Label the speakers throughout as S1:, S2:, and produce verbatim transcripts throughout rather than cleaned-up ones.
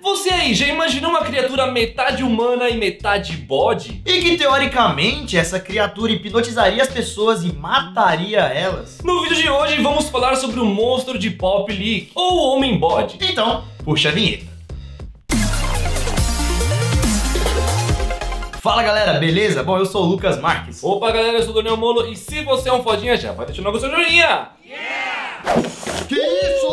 S1: Você aí, já imaginou uma criatura metade humana e metade bode?
S2: E que teoricamente essa criatura hipnotizaria as pessoas e mataria elas?
S1: No vídeo de hoje vamos falar sobre o monstro de Pop Leak, ou o Homem Bode.
S2: Então, puxa a vinheta. Fala galera, beleza? Bom, eu sou o Lucas Marques.
S1: Opa galera, eu sou o Daniel Molo e se você é um fodinha já vai deixando o seu joinha.
S2: Yeah! Que isso?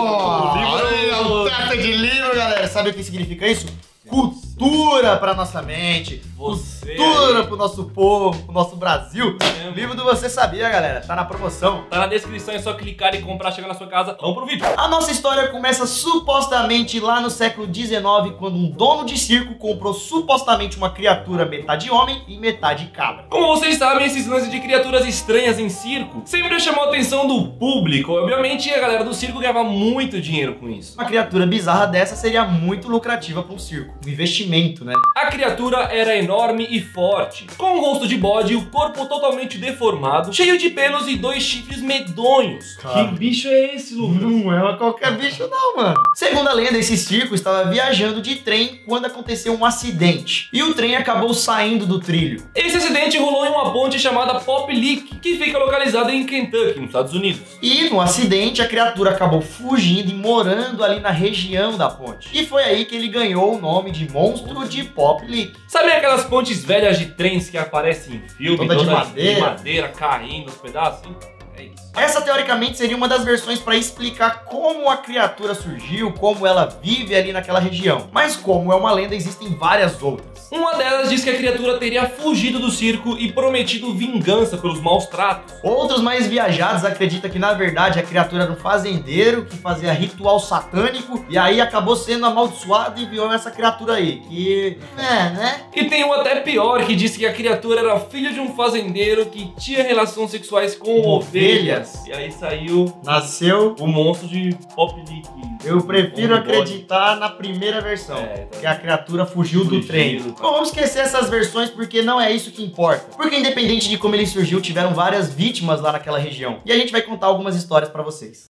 S2: Olha, teta de livro, galera. Sabe o que significa isso? Cultura pra nossa mente,
S1: Você
S2: cultura
S1: aí.
S2: pro nosso povo, pro nosso Brasil.
S1: É,
S2: O livro do Você Sabia, galera, tá na promoção.
S1: Tá na descrição, é só clicar e comprar, chegar na sua casa. Vamos pro vídeo.
S2: A nossa história começa supostamente lá no século dezenove, quando um dono de circo comprou supostamente uma criatura metade homem e metade cabra.
S1: Como vocês sabem, esses lances de criaturas estranhas em circo sempre chamou a atenção do público. Obviamente a galera do circo ganhava muito dinheiro com isso.
S2: Uma criatura bizarra dessa seria muito lucrativa para um circo, um investimento, né?
S1: A criatura era enorme e forte, com um rosto de bode e o corpo totalmente deformado, cheio de pelos e dois chifres medonhos.
S2: Cara.
S1: Que bicho é esse, Lucas?
S2: Não é qualquer bicho não, mano. Segundo a lenda, esse circo estava viajando de trem quando aconteceu um acidente. E o trem acabou saindo do trilho.
S1: Esse acidente rolou em uma ponte chamada Pop Leak, que fica localizada em Kentucky, nos Estados Unidos.
S2: E no acidente, a criatura acabou fugindo e morando ali na região da ponte. E foi aí que ele ganhou o nome de Monstro de Pop Leak.
S1: Sabe aquelas pontes velhas de trens que aparecem em filme?
S2: Toda de madeira.
S1: de madeira, caindo os pedaços? Então, é isso.
S2: Essa, teoricamente, seria uma das versões para explicar como a criatura surgiu, como ela vive ali naquela região. Mas como é uma lenda, existem várias outras.
S1: Uma delas diz que a criatura teria fugido do circo e prometido vingança pelos maus tratos.
S2: Outros mais viajados acreditam que, na verdade, a criatura era um fazendeiro que fazia ritual satânico e aí acabou sendo amaldiçoado e viu essa criatura aí. Que... é, né?
S1: E tem um até pior que disse que a criatura era filho de um fazendeiro que tinha relações sexuais com ovelhas. E aí saiu
S2: Nasceu...
S1: o monstro de Pop Leak.
S2: Eu prefiro
S1: Homem Bode.
S2: acreditar na primeira versão,
S1: É, então...
S2: que a criatura fugiu, fugiu do trem. Bom, vamos esquecer essas versões porque não é isso que importa. Porque independente de como ele surgiu, tiveram várias vítimas lá naquela região. E a gente vai contar algumas histórias pra vocês.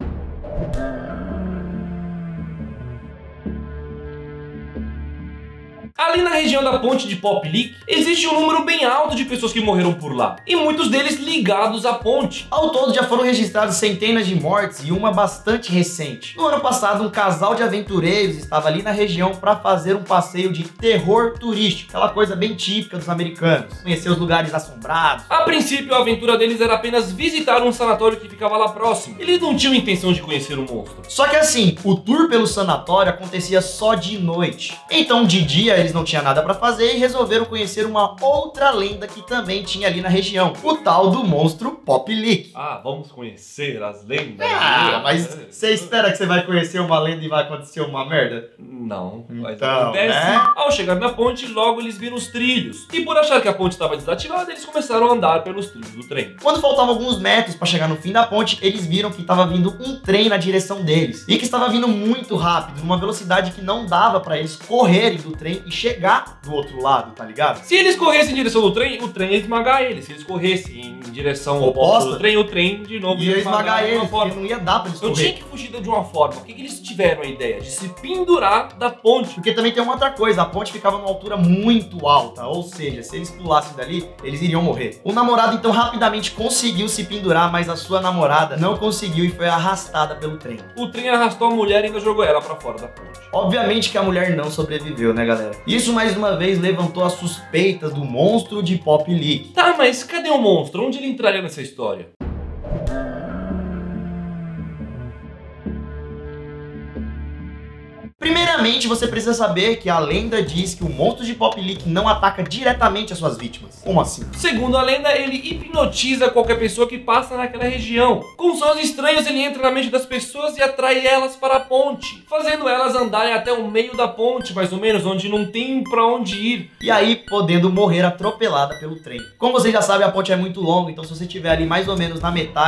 S1: Ali na região da ponte de Pop Leak, existe um número bem alto de pessoas que morreram por lá, e muitos deles ligados à ponte.
S2: Ao todo já foram registrados centenas de mortes e uma bastante recente. No ano passado, um casal de aventureiros estava ali na região para fazer um passeio de terror turístico, aquela coisa bem típica dos americanos, conhecer os lugares assombrados.
S1: A princípio, a aventura deles era apenas visitar um sanatório que ficava lá próximo. Eles não tinham intenção de conhecer o monstro.
S2: Só que assim, o tour pelo sanatório acontecia só de noite. Então de dia eles não tinham nada pra fazer e resolveram conhecer uma outra lenda que também tinha ali na região, o tal do monstro Pop Leak.
S1: Ah, vamos conhecer as lendas.
S2: Ah, mas você espera que você vai conhecer uma lenda e vai acontecer uma merda?
S1: Não, mas
S2: Então,
S1: acontece.
S2: né?
S1: Ao chegar na ponte, logo eles viram os trilhos. E por achar que a ponte estava desativada, eles começaram a andar pelos trilhos do trem.
S2: Quando faltavam alguns metros para chegar no fim da ponte, eles viram que estava vindo um trem na direção deles. E que estava vindo muito rápido, numa velocidade que não dava para eles correrem do trem e chegar do outro lado, tá ligado?
S1: Se eles corressem em direção do trem, o trem ia esmagar eles. Se eles corressem em direção
S2: Oposta
S1: oposta do trem, o trem de novo
S2: ia esmagar
S1: de uma
S2: eles,
S1: forma.
S2: porque não ia dar pra eles
S1: Eu tinha
S2: correr.
S1: que fugir de uma forma. Por que, que eles tiveram a ideia de se pendurar da ponte?
S2: Porque também tem uma outra coisa, a ponte ficava numa altura muito alta, ou seja, se eles pulassem dali, eles iriam morrer. O namorado então rapidamente conseguiu se pendurar, mas a sua namorada não conseguiu e foi arrastada pelo trem.
S1: O trem arrastou a mulher e ainda jogou ela pra fora da ponte.
S2: Obviamente que a mulher não sobreviveu, né, galera? Isso mais uma vez levantou as suspeitas do monstro de Pop Leak.
S1: Tá, mas cadê o monstro? Onde ele entraria nessa história?
S2: Primeiramente, você precisa saber que a lenda diz que o monstro de Pop Leak não ataca diretamente as suas vítimas. Como assim?
S1: Segundo a lenda, ele hipnotiza qualquer pessoa que passa naquela região. Com sons estranhos, ele entra na mente das pessoas e atrai elas para a ponte, fazendo elas andarem até o meio da ponte, mais ou menos, onde não tem pra onde ir.
S2: E aí, podendo morrer atropelada pelo trem. Como vocês já sabem, a ponte é muito longa, então se você estiver ali mais ou menos na metade,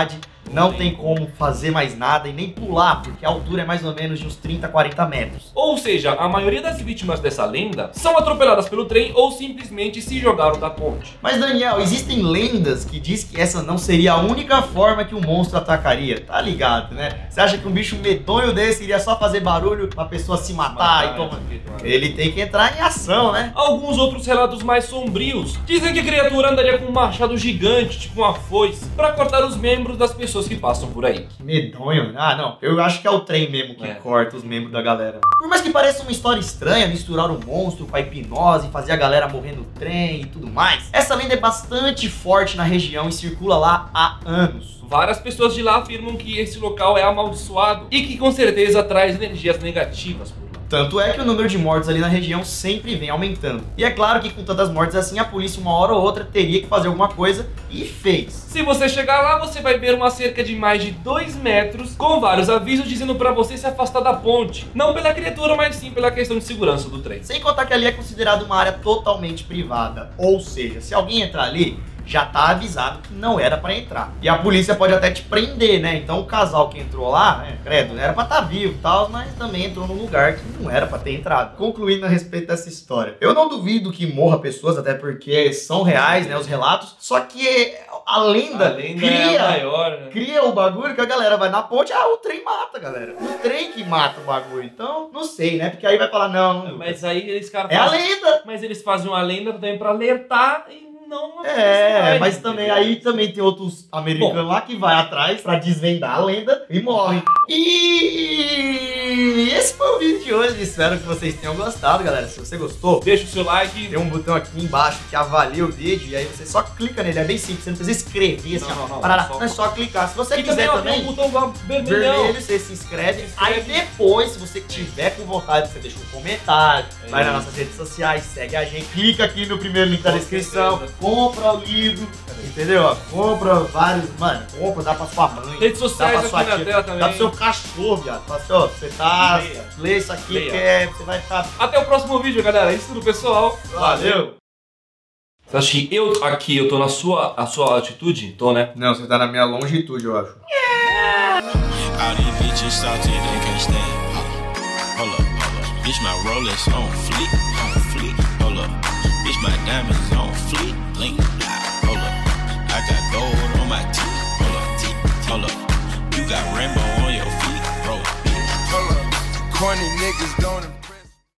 S2: Não tem como fazer mais nada e nem pular, porque a altura é mais ou menos de uns trinta, quarenta metros.
S1: Ou seja, a maioria das vítimas dessa lenda são atropeladas pelo trem ou simplesmente se jogaram da ponte.
S2: Mas Daniel, existem lendas que diz que essa não seria a única forma que o monstro atacaria, tá ligado, né? Você acha que um bicho medonho desse iria só fazer barulho pra pessoa se matar, matar e tomar... Ele tem que entrar em ação, né?
S1: Alguns outros relatos mais sombrios dizem que a criatura andaria com um machado gigante, tipo uma foice, pra cortar os membros das pessoas que passam por aí.
S2: Que medonho. Ah, não. Eu acho que é o trem mesmo que é. corta os membros da galera. Por mais que pareça uma história estranha, misturar o monstro com a hipnose, fazer a galera morrer no trem e tudo mais, essa lenda é bastante forte na região e circula lá há anos.
S1: Várias pessoas de lá afirmam que esse local é amaldiçoado e que com certeza traz energias negativas por lá.
S2: Tanto é que o número de mortes ali na região sempre vem aumentando. E é claro que com tantas mortes assim, a polícia uma hora ou outra teria que fazer alguma coisa e fez.
S1: Se você chegar lá, você vai ver uma cerca de mais de dois metros com vários avisos dizendo pra você se afastar da ponte. Não pela criatura, mas sim pela questão de segurança do trem.
S2: Sem contar que ali é considerado uma área totalmente privada. Ou seja, se alguém entrar ali, já tá avisado que não era pra entrar. E a polícia pode até te prender, né? Então o casal que entrou lá, né, credo, era pra estar tá vivo e tal, mas também entrou num lugar que não era pra ter entrado. Concluindo a respeito dessa história, eu não duvido que morra pessoas, até porque são reais, né, os relatos, só que a lenda,
S1: a lenda
S2: cria,
S1: é a maior, né?
S2: cria o bagulho que a galera vai na ponte, ah, o trem mata, galera. O trem que mata o bagulho. Então, não sei, né? Porque aí vai falar, não, não
S1: mas aí eles caras
S2: é
S1: fazem...
S2: a lenda.
S1: Mas eles fazem uma lenda também pra alertar e não
S2: é,
S1: mais,
S2: mas também aí também tem outros americanos Bom, lá que vai atrás pra desvendar a lenda e morre. E esse foi o vídeo de hoje. Espero que vocês tenham gostado, galera. Se você gostou,
S1: deixa o seu like.
S2: Tem um botão aqui embaixo que avalia o vídeo e aí você só clica nele. É bem simples, você não precisa escrever assim,
S1: não, não,
S2: para,
S1: não,
S2: não é só clicar. Se você
S1: e
S2: quiser
S1: também,
S2: também,
S1: ó, tem um botão
S2: vermelho, você se inscreve. se inscreve. Aí depois, se você tiver com vontade, você deixa um comentário, é vai nas nossas redes sociais, segue a gente, clica aqui no primeiro link da descrição, compra o livro, entendeu? Ó, compra vários, mano, compra, dá pra sua mãe,
S1: redes sociais
S2: dá pra sua
S1: aqui
S2: tia,
S1: na tela também.
S2: dá pro seu cachorro, viado. Fala assim, ó, você tá,
S1: Leia.
S2: lê isso aqui
S1: Leia.
S2: que é, você vai ficar...
S1: Até o próximo vídeo, galera. É isso tudo, pessoal.
S2: Valeu!
S1: Você acha que eu aqui, eu tô na sua, a sua altitude? Tô, né?
S2: Não, você tá na minha longitude, eu acho. Corny niggas don't